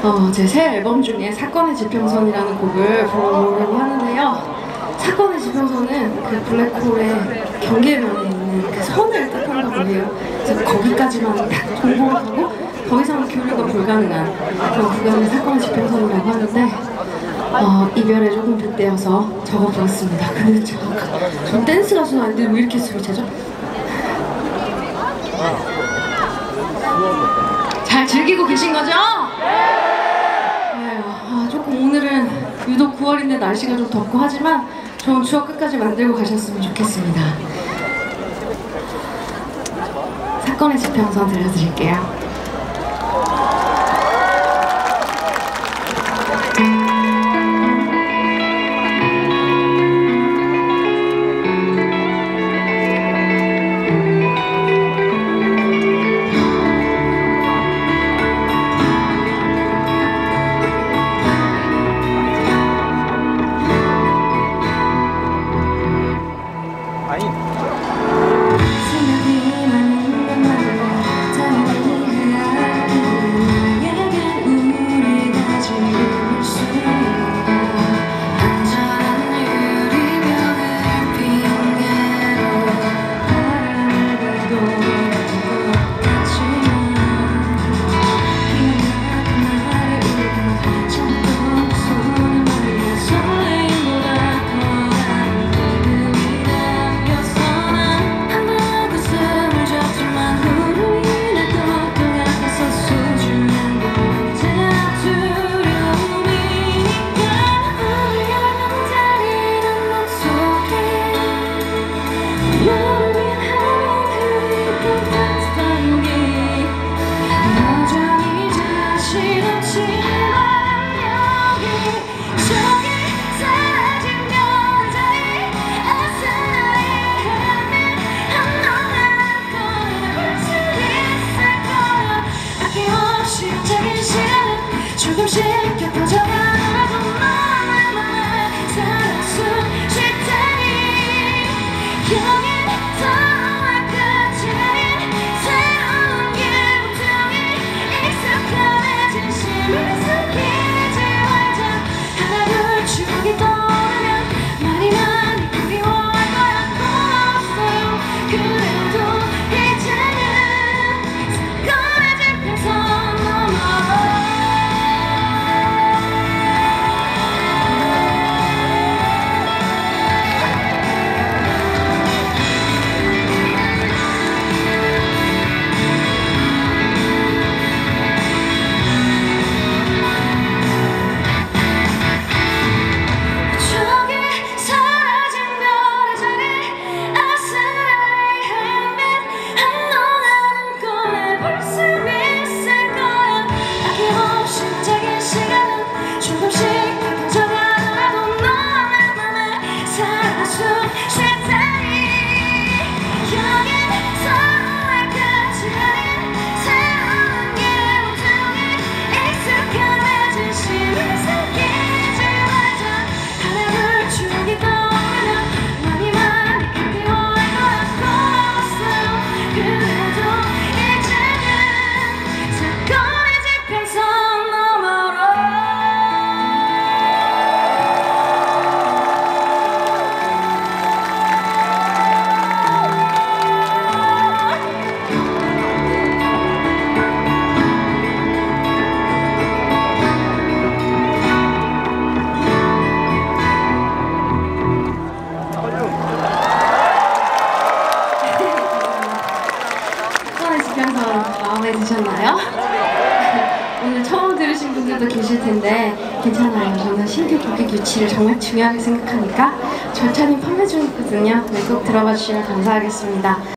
제 새 앨범 중에 사건의 지평선이라는 곡을 불러보려고 하는데요. 사건의 지평선은 그 블랙홀의 경계면에 있는 그 선을 뜻한다고 해요. 그래서 거기까지만 딱 공부를 하고 더 이상 교류가 불가능한 그런 구간을 사건의 지평선이라고 하는데 이별에 조금 빗대어서 적어보았습니다. 근데 전 댄스 가수는 아닌데 왜 이렇게 술을 채죠? 잘 즐기고 계신 거죠? 네! 조금 오늘은 유독 9월인데 날씨가 좀 덥고 하지만 좋은 추억 끝까지 만들고 가셨으면 좋겠습니다. 사건의 지평선 들려드릴게요. 조금씩 겹쳐져가고 너의 맘에 살아 숨 쉴 테니 여긴 서로의 끝이 아닌 새로운 기분이 익숙함에 진심을 숨기지 말자. 하나둘 추억이 떠오르면 많이 많이 그리워할 거야. 고마웠어요. 그래도 이제는 사건의 지평선 너머로 마음에 드셨나요? 오늘 처음 들으신 분들도 계실 텐데 괜찮아요. 저는 신규 고객 유치를 정말 중요하게 생각하니까 절차는 판매 중이거든요. 꼭 들어봐 주시면 감사하겠습니다.